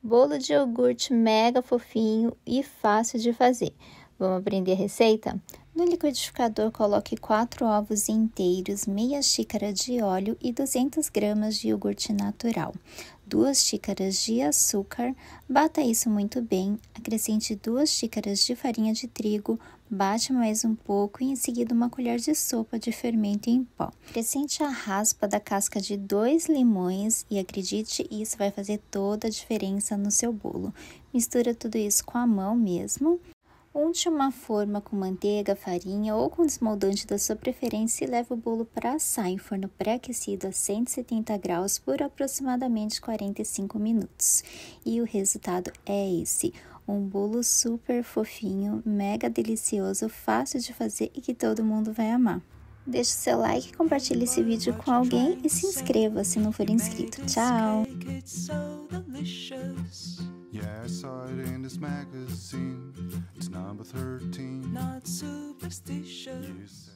Bolo de iogurte mega fofinho e fácil de fazer. Vamos aprender a receita? No liquidificador, coloque 4 ovos inteiros, meia xícara de óleo e 200 gramas de iogurte natural. 2 xícaras de açúcar, bata isso muito bem, acrescente 2 xícaras de farinha de trigo, bate mais um pouco e em seguida uma colher de sopa de fermento em pó. Acrescente a raspa da casca de 2 limões e acredite, isso vai fazer toda a diferença no seu bolo. Mistura tudo isso com a mão mesmo. Unte uma forma com manteiga, farinha ou com desmoldante da sua preferência e leve o bolo para assar em forno pré-aquecido a 170 graus por aproximadamente 45 minutos. E o resultado é esse, um bolo super fofinho, mega delicioso, fácil de fazer e que todo mundo vai amar. Deixe seu like, compartilhe esse vídeo com alguém e se inscreva se não for inscrito. Tchau! Yeah, I saw it in this magazine. It's number 13. Not superstitious.